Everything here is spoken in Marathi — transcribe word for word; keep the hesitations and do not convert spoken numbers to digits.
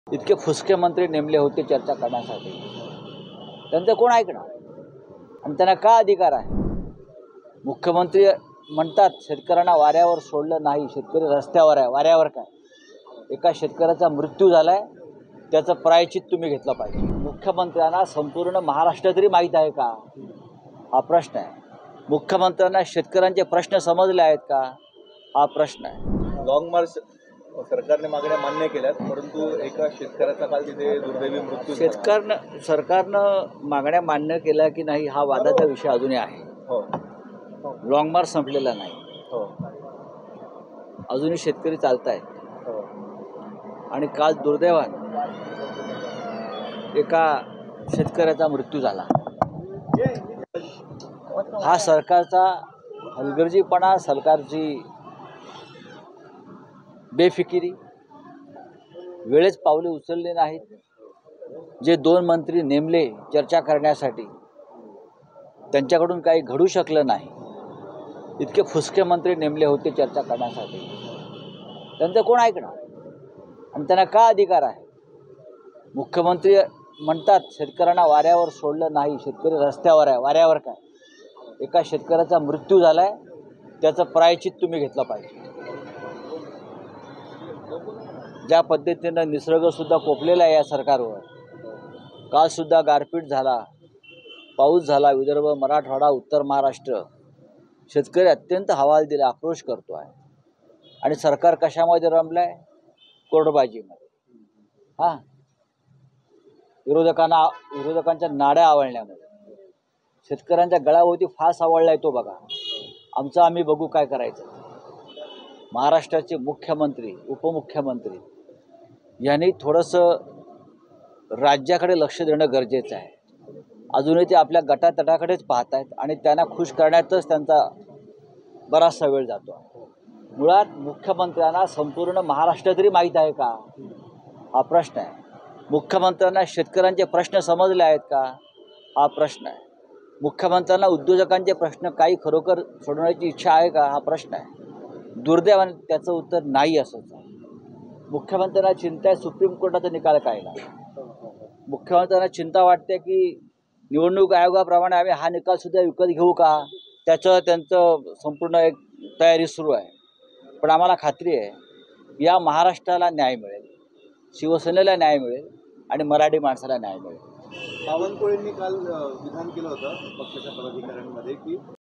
इतके फुसके मंत्री नेमले होते चर्चा करण्यासाठी, त्यांचं कोण ऐकणार आणि त्यांना का अधिकार आहे? मुख्यमंत्री म्हणतात शेतकऱ्यांना वाऱ्यावर सोडलं नाही, शेतकरी रस्त्यावर आहे. वाऱ्यावर काय? एका शेतकऱ्याचा मृत्यू झालाय, त्याचं प्रायश्चित्त तुम्ही घेतलं पाहिजे. मुख्यमंत्र्यांना संपूर्ण महाराष्ट्र तरी माहीत आहे का, हा प्रश्न आहे. मुख्यमंत्र्यांना शेतकऱ्यांचे प्रश्न समजले आहेत का, हा प्रश्न आहे. लॉंग मार्च सरकारने मागण्या मान्य केल्यात, परंतु एका शेतकऱ्याचा काल तिथे दुर्दैवी मृत्यू झाला. शेतकऱ्यानं सरकारनं मागण्या मान्य केल्या की नाही हा वादाचा विषय अजूनही आहे. हो लॉंग मार्च संपलेला नाही, हो अजूनही शेतकरी चालत आहेत. हो आणि काल दुर्दैवाने एका शेतकऱ्याचा मृत्यू झाला. हा सरकारचा हलगर्जीपणा, सरकारची बेफिकिरी, वेळेच पावले उचलले नाहीत. जे दोन मंत्री नेमले चर्चा करण्यासाठी, त्यांच्याकडून काही घडू शकलं नाही. इतके फुसके मंत्री नेमले होते चर्चा करण्यासाठी, त्यांचं कोण ऐकणार आणि त्यांना का अधिकार आहे? मुख्यमंत्री म्हणतात शेतकऱ्यांना वाऱ्यावर सोडलं नाही, शेतकरी रस्त्यावर आहे. वाऱ्यावर काय? एका शेतकऱ्याचा मृत्यू झालाय, त्याचं प्रायश्चित्त तुम्ही घेतलं पाहिजे. ज्या पद्धतीनं निसर्गसुद्धा कोपलेला आहे या सरकारवर, कालसुद्धा गारपीट झाला, पाऊस झाला, विदर्भ, मराठवाडा, उत्तर महाराष्ट्र, शेतकरी अत्यंत हवालदिल, आक्रोश करतो आहे. आणि सरकार कशामध्ये रमलं आहे? कोर्टबाजीमध्ये. हां, विरोधकांना विरोधकांच्या नाड्या आवळण्यामध्ये. शेतकऱ्यांच्या गळाभोवती फास आवळला आहे तो बघा. आमचं आम्ही बघू काय करायचं. महाराष्ट्राचे मुख्यमंत्री, उपमुख्यमंत्री यांनी थोडंसं राज्याकडे लक्ष देणं गरजेचं आहे. अजूनही ते आपल्या गटातटाकडेच पाहत आहेत आणि त्यांना खुश करण्यातच त्यांचा बराचसा वेळ जातो. मुळात मुख्यमंत्र्यांना संपूर्ण महाराष्ट्र तरी माहीत आहे का, हा प्रश्न आहे. मुख्यमंत्र्यांना शेतकऱ्यांचे प्रश्न समजले आहेत का, हा प्रश्न आहे. मुख्यमंत्र्यांना उद्योजकांचे प्रश्न काही खरोखर सोडवण्याची इच्छा आहे का, हा प्रश्न आहे. दुर्दैवाने त्याचं उत्तर नाही असंच आहे. मुख्यमंत्र्यांना चिंता आहे सुप्रीम कोर्टाचा निकाल काय ना. मुख्यमंत्र्यांना चिंता वाटते की निवडणूक आयोगाप्रमाणे आम्ही हा निकालसुद्धा विकत घेऊ का, त्याचं त्यांचं संपूर्ण एक तयारी सुरू आहे. पण आम्हाला खात्री आहे या महाराष्ट्राला न्याय मिळेल, शिवसेनेला न्याय मिळेल आणि मराठी माणसाला न्याय मिळेल. बावनकुळेंनी काल विधान केलं होतं पक्षाच्या पदाधिकाऱ्यांमध्ये की